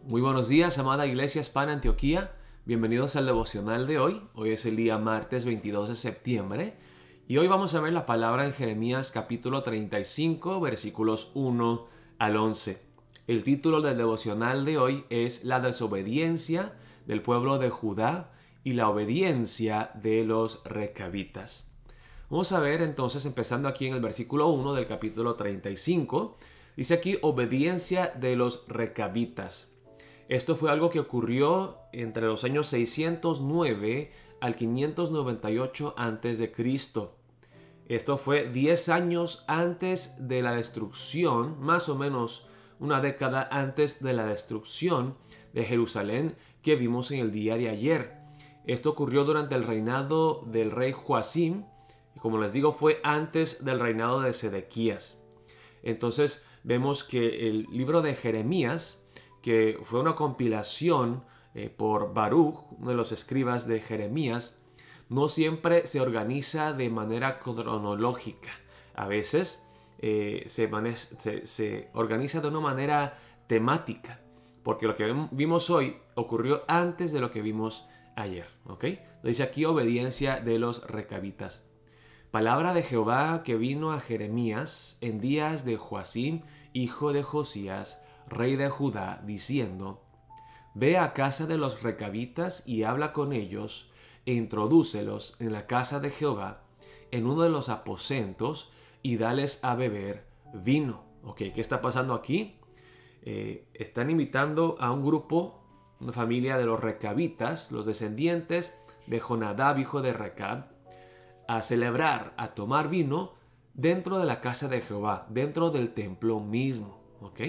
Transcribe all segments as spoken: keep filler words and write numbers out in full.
Muy buenos días, amada Iglesia Hispana Antioquía. Bienvenidos al devocional de hoy. Hoy es el día martes veintidós de septiembre y hoy vamos a ver la palabra en Jeremías capítulo treinta y cinco, versículos uno al once. El título del devocional de hoy es La desobediencia del pueblo de Judá y la obediencia de los recabitas. Vamos a ver entonces, empezando aquí en el versículo uno del capítulo treinta y cinco, dice aquí obediencia de los recabitas. Esto fue algo que ocurrió entre los años seiscientos nueve al quinientos noventa y ocho antes de Cristo. Esto fue diez años antes de la destrucción, más o menos una década antes de la destrucción de Jerusalén que vimos en el día de ayer. Esto ocurrió durante el reinado del rey Joacim, y como les digo, fue antes del reinado de Sedequías. Entonces vemos que el libro de Jeremías, que fue una compilación eh, por Baruch, uno de los escribas de Jeremías, no siempre se organiza de manera cronológica. A veces eh, se, se, se organiza de una manera temática, porque lo que vimos hoy ocurrió antes de lo que vimos ayer. ¿Okay? Dice aquí obediencia de los recabitas. Palabra de Jehová que vino a Jeremías en días de Joacim, hijo de Josías, rey de Judá, diciendo: Ve a casa de los recabitas y habla con ellos, e introdúcelos en la casa de Jehová, en uno de los aposentos, y dales a beber vino. Ok, ¿qué está pasando aquí? Eh, están invitando a un grupo, una familia de los recabitas, los descendientes de Jonadab, hijo de Recab, a celebrar, a tomar vino dentro de la casa de Jehová, dentro del templo mismo. ¿Ok?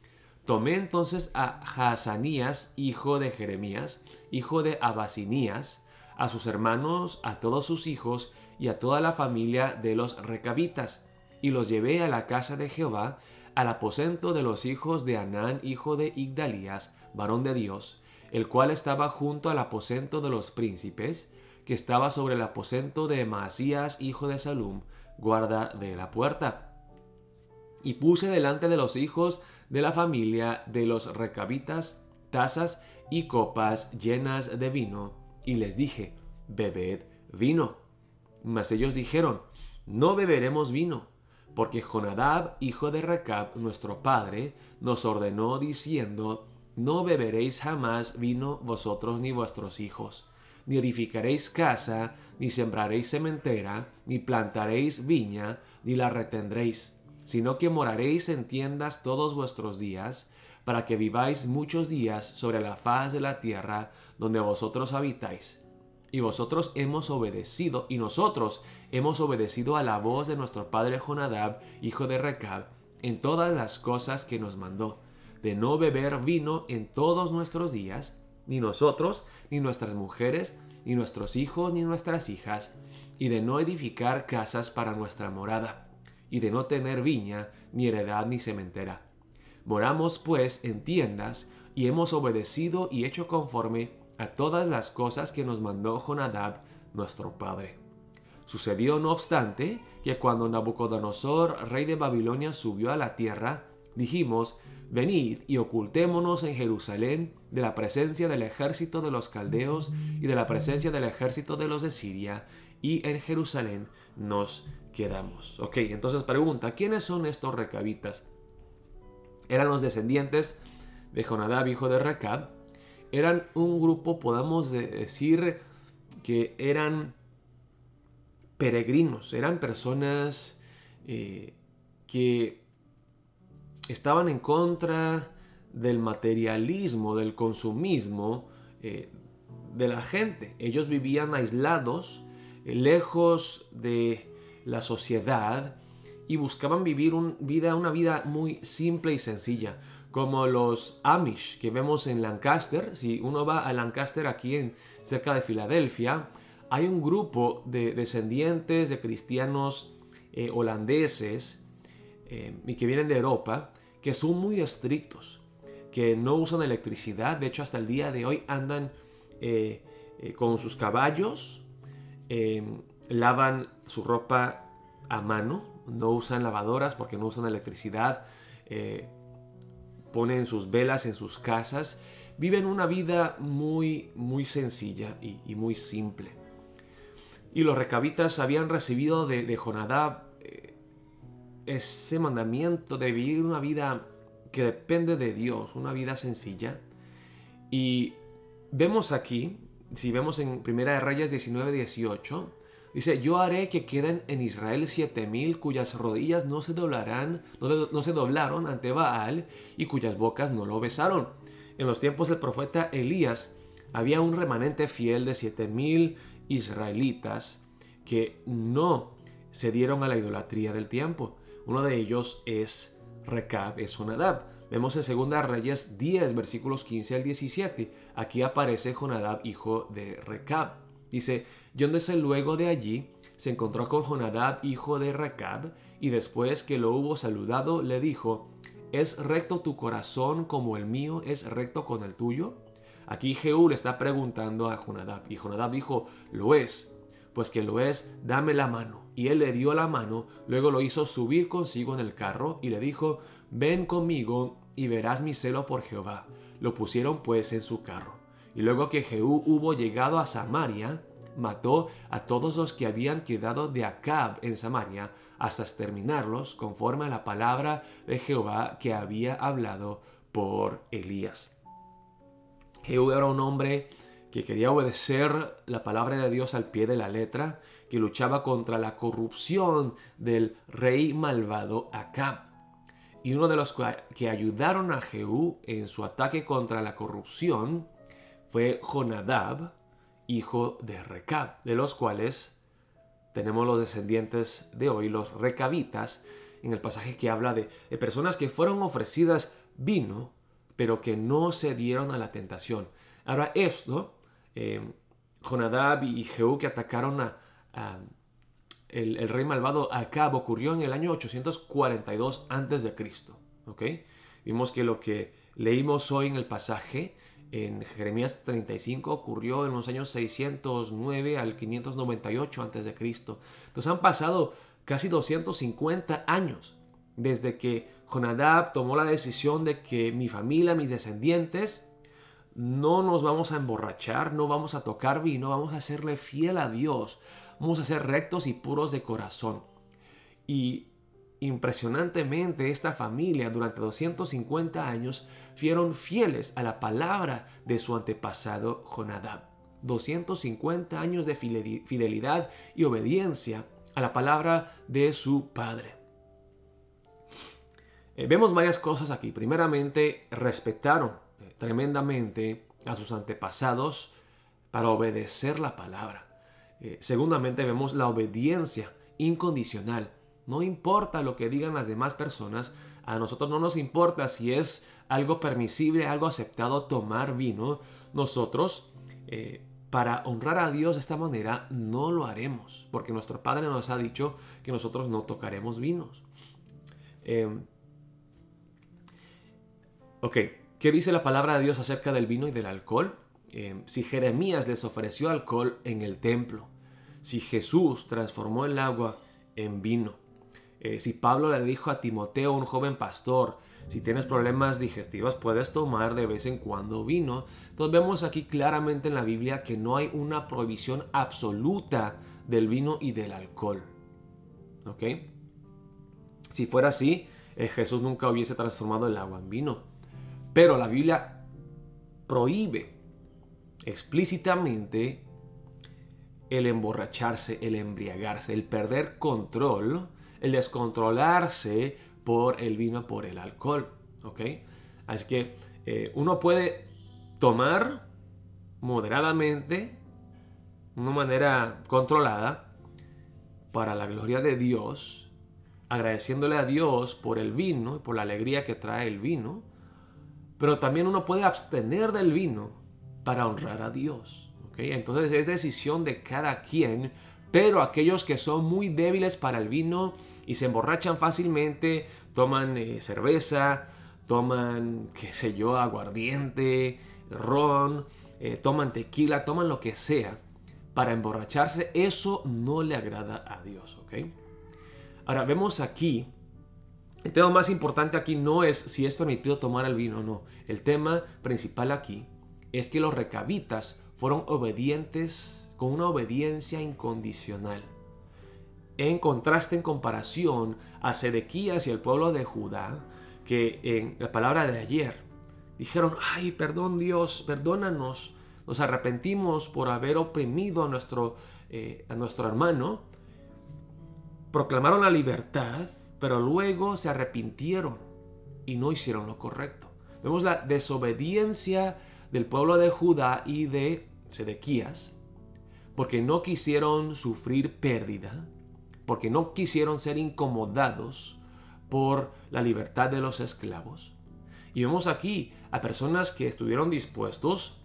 Tomé entonces a Hazanías, hijo de Jeremías, hijo de Abasinías, a sus hermanos, a todos sus hijos y a toda la familia de los recabitas, y los llevé a la casa de Jehová, al aposento de los hijos de Anán, hijo de Igdalías, varón de Dios, el cual estaba junto al aposento de los príncipes, que estaba sobre el aposento de Maasías, hijo de Salum, guarda de la puerta. Y puse delante de los hijos de la familia de los recabitas tazas y copas llenas de vino, y les dije: bebed vino. Mas ellos dijeron: no beberemos vino, porque Jonadab, hijo de Recab, nuestro padre, nos ordenó diciendo: no beberéis jamás vino vosotros ni vuestros hijos, ni edificaréis casa, ni sembraréis sementera, ni plantaréis viña, ni la retendréis, sino que moraréis en tiendas todos vuestros días, para que viváis muchos días sobre la faz de la tierra donde vosotros habitáis. Y vosotros hemos obedecido, y nosotros hemos obedecido a la voz de nuestro padre Jonadab, hijo de Recab, en todas las cosas que nos mandó, de no beber vino en todos nuestros días, ni nosotros, ni nuestras mujeres, ni nuestros hijos, ni nuestras hijas, y de no edificar casas para nuestra morada, y de no tener viña, ni heredad, ni sementera. Moramos pues en tiendas, y hemos obedecido y hecho conforme a todas las cosas que nos mandó Jonadab, nuestro padre. Sucedió, no obstante, que cuando Nabucodonosor, rey de Babilonia, subió a la tierra, dijimos: venid y ocultémonos en Jerusalén de la presencia del ejército de los caldeos y de la presencia del ejército de los de Siria, y en Jerusalén nos quedamos. Ok, entonces pregunta, ¿quiénes son estos recabitas? Eran los descendientes de Jonadab, hijo de Recab. Eran un grupo, podemos decir, que eran peregrinos, eran personas eh, que estaban en contra del materialismo, del consumismo eh, de la gente. Ellos vivían aislados, eh, lejos de la sociedad, y buscaban vivir un vida, una vida muy simple y sencilla, como los Amish que vemos en Lancaster. Si uno va a Lancaster, aquí en, cerca de Filadelfia, hay un grupo de descendientes de cristianos eh, holandeses eh, y que vienen de Europa, que son muy estrictos, que no usan electricidad. De hecho, hasta el día de hoy andan eh, eh, con sus caballos, eh, lavan su ropa a mano, no usan lavadoras porque no usan electricidad. Eh, ponen sus velas en sus casas, viven una vida muy, muy sencilla y, y muy simple. Y los recabitas habían recibido de, de Jonadab eh, ese mandamiento de vivir una vida que depende de Dios, una vida sencilla. Y vemos aquí, si vemos en Primera de Reyes diecinueve dieciocho, dice: yo haré que queden en Israel siete mil cuyas rodillas no se doblarán, no, no se doblaron ante Baal y cuyas bocas no lo besaron. En los tiempos del profeta Elías había un remanente fiel de siete mil israelitas que no se dieron a la idolatría del tiempo. Uno de ellos es Recab, es Jonadab. Vemos en Segunda Reyes diez, versículos quince al diecisiete. Aquí aparece Jonadab, hijo de Recab. Dice: yéndose luego de allí, se encontró con Jonadab, hijo de Recab, y después que lo hubo saludado, le dijo: ¿es recto tu corazón como el mío es recto con el tuyo? Aquí Jehú le está preguntando a Jonadab, y Jonadab dijo: lo es. Pues que lo es, dame la mano. Y él le dio la mano, luego lo hizo subir consigo en el carro, y le dijo: ven conmigo y verás mi celo por Jehová. Lo pusieron pues en su carro. Y luego que Jehú hubo llegado a Samaria, mató a todos los que habían quedado de Acab en Samaria, hasta exterminarlos, conforme a la palabra de Jehová que había hablado por Elías. Jehú era un hombre que quería obedecer la palabra de Dios al pie de la letra, que luchaba contra la corrupción del rey malvado Acab. Y uno de los que ayudaron a Jehú en su ataque contra la corrupción fue Jonadab, hijo de Recab, de los cuales tenemos los descendientes de hoy, los recabitas, en el pasaje que habla de, de personas que fueron ofrecidas vino, pero que no se dieron a la tentación. Ahora esto, eh, Jonadab y Jehú que atacaron a, a el, el rey malvado Acab, ocurrió en el año ochocientos cuarenta y dos antes de Cristo. ¿Okay? Vimos que lo que leímos hoy en el pasaje en Jeremías treinta y cinco ocurrió en los años seiscientos nueve al quinientos noventa y ocho antes de Cristo. Entonces han pasado casi doscientos cincuenta años desde que Jonadab tomó la decisión de que mi familia, mis descendientes, no nos vamos a emborrachar, no vamos a tocar vino, vamos a serle fiel a Dios, vamos a ser rectos y puros de corazón. Y impresionantemente esta familia durante doscientos cincuenta años fueron fieles a la palabra de su antepasado Jonadab. doscientos cincuenta años de fidelidad y obediencia a la palabra de su padre. Eh, vemos varias cosas aquí. Primeramente, respetaron eh, tremendamente a sus antepasados para obedecer la palabra. Eh, segundamente, vemos la obediencia incondicional. No importa lo que digan las demás personas, a nosotros no nos importa si es algo permisible, algo aceptado tomar vino. Nosotros, eh, para honrar a Dios de esta manera, no lo haremos, porque nuestro Padre nos ha dicho que nosotros no tocaremos vinos. Eh, ok, ¿qué dice la palabra de Dios acerca del vino y del alcohol? Eh, si Jeremías les ofreció alcohol en el templo, si Jesús transformó el agua en vino, Eh, si Pablo le dijo a Timoteo, un joven pastor, si tienes problemas digestivos puedes tomar de vez en cuando vino. Entonces vemos aquí claramente en la Biblia que no hay una prohibición absoluta del vino y del alcohol. ¿Ok? Si fuera así, eh, Jesús nunca hubiese transformado el agua en vino. Pero la Biblia prohíbe explícitamente el emborracharse, el embriagarse, el perder control, el descontrolarse por el vino, por el alcohol, ¿ok? Así que eh, uno puede tomar moderadamente, de una manera controlada, para la gloria de Dios, agradeciéndole a Dios por el vino, por la alegría que trae el vino, pero también uno puede abstener del vino para honrar a Dios, ¿ok? Entonces es decisión de cada quien, pero aquellos que son muy débiles para el vino y se emborrachan fácilmente, toman eh, cerveza, toman, qué sé yo, aguardiente, ron, eh, toman tequila, toman lo que sea para emborracharse, eso no le agrada a Dios, ¿ok? Ahora vemos aquí El tema más importante aquí no es si es permitido tomar el vino o no. El tema principal aquí es que los recabitas fueron obedientes con una obediencia incondicional. En contraste, en comparación a Sedequías y el pueblo de Judá, que en la palabra de ayer dijeron: ay, perdón Dios, perdónanos, nos arrepentimos por haber oprimido a nuestro, eh, a nuestro hermano. Proclamaron la libertad, pero luego se arrepintieron y no hicieron lo correcto. Vemos la desobediencia del pueblo de Judá y de Sedequías, porque no quisieron sufrir pérdida, porque no quisieron ser incomodados por la libertad de los esclavos. Y vemos aquí a personas que estuvieron dispuestos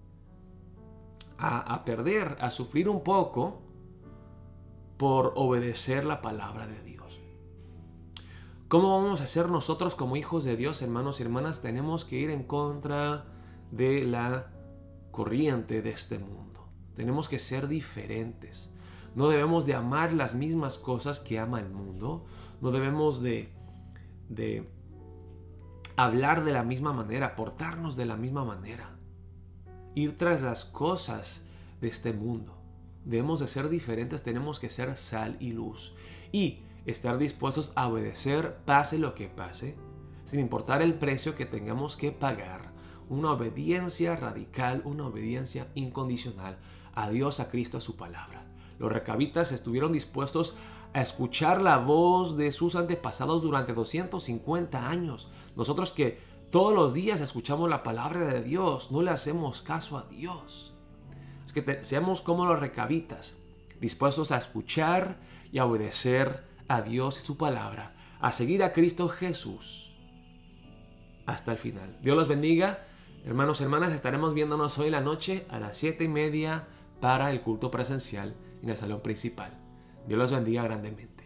a, a perder, a sufrir un poco por obedecer la palabra de Dios. ¿Cómo vamos a hacer nosotros como hijos de Dios, hermanos y hermanas? Tenemos que ir en contra de la corriente de este mundo. Tenemos que ser diferentes. No debemos de amar las mismas cosas que ama el mundo. No debemos de, de hablar de la misma manera, portarnos de la misma manera. Ir tras las cosas de este mundo. Debemos de ser diferentes, tenemos que ser sal y luz. Y estar dispuestos a obedecer, pase lo que pase, sin importar el precio que tengamos que pagar. Una obediencia radical, una obediencia incondicional a Dios, a Cristo, a su palabra. Los recabitas estuvieron dispuestos a escuchar la voz de sus antepasados durante doscientos cincuenta años. Nosotros que todos los días escuchamos la palabra de Dios, no le hacemos caso a Dios. Es que te, seamos como los recabitas, dispuestos a escuchar y a obedecer a Dios y su palabra, a seguir a Cristo Jesús hasta el final. Dios los bendiga. Hermanos y hermanas, estaremos viéndonos hoy en la noche a las siete y media para el culto presencial en el salón principal. Dios los bendiga grandemente.